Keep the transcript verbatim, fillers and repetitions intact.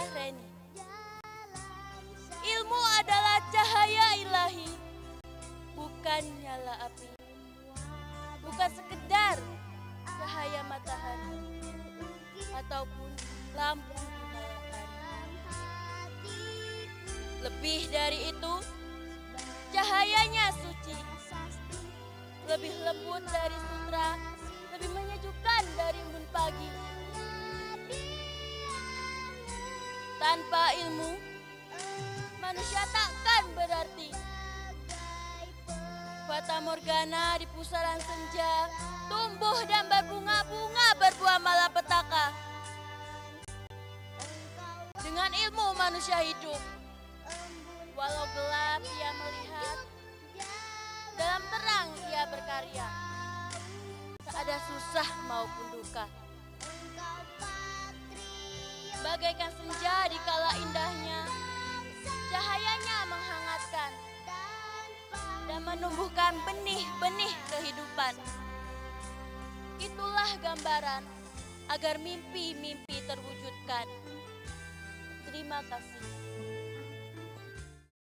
Reni. Ilmu adalah cahaya ilahi, bukan nyala api, bukan sekedar cahaya matahari ataupun lampu di malam hari. Lebih dari itu, cahayanya suci, lebih lembut dari sutra, lebih menyejukkan dari embun pagi. Tanpa ilmu, manusia takkan berarti. Fata Morgana di pusaran senja tumbuh dan berbunga-bunga berbuah malapetaka. Dengan ilmu manusia hidup, walau gelap ia melihat, dalam terang ia berkarya. Tak ada susah maupun duka. Bagaikan senja di kala indahnya, cahayanya menghangatkan dan menumbuhkan benih-benih kehidupan. Itulah gambaran agar mimpi-mimpi terwujudkan. Terima kasih.